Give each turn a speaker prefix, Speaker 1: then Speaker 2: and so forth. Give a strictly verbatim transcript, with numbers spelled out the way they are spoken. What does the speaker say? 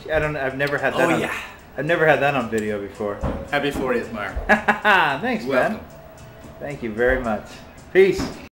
Speaker 1: I don't. I've never had that.
Speaker 2: Oh
Speaker 1: on,
Speaker 2: yeah.
Speaker 1: I've never had that on video before.
Speaker 2: Happy fortieth, Mark.
Speaker 1: Thanks,
Speaker 2: Welcome.
Speaker 1: man. Thank you very much. Peace.